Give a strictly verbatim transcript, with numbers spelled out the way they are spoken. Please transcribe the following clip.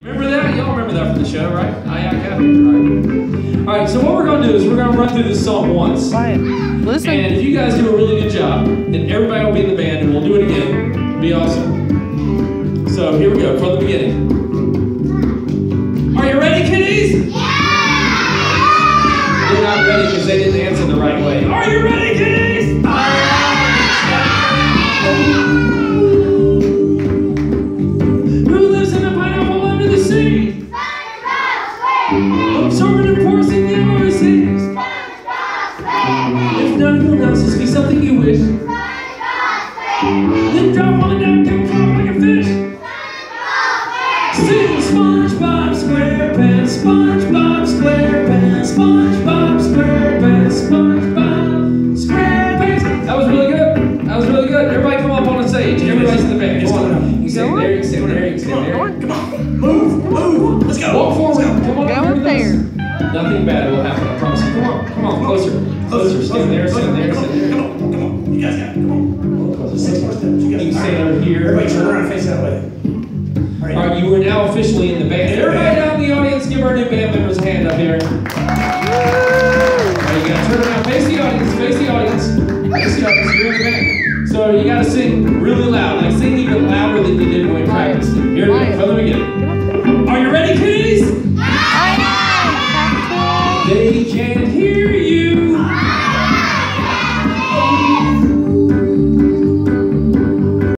Remember that? Y'all remember that from the show, right? Aye, aye, Captain. All right. All right, so what we're going to do is we're going to run through this song once. Wyatt, listen. And if you guys do a really good job, then everybody will be in the band and we'll do it again. It'll be awesome. So here we go, from the beginning. Are you ready, kiddies? Yeah! They're not ready because they didn't answer the right way. Are you ready, kiddies? Who lives in a pineapple under the sea? Absorbing and forcing the overseas. If none of them knows, this be something you wish. Then drop on down, come drop like a fish. Sing SpongeBob SquarePants, SpongeBob SquarePants, SpongeBob SquarePants, SpongeBob SquarePants. That was really good. That was really good. Everybody come up on the stage. Everybody's in the band. Come on. You can stand there, you can stand there, you can stand there. Come on. Move, move. Let's go. Walk forward. Come on. Go up there. Nothing bad will happen, I promise you. Come on. Come on. Closer. Closer. Stand there, stand there, stand there. Come on, come on. You guys got it. Come on. Six more steps. You You guys can got stand it. over here. Everybody turn around and face that way. All right, you are now officially in the band. Everybody down in the audience, give our new band members a hand up here.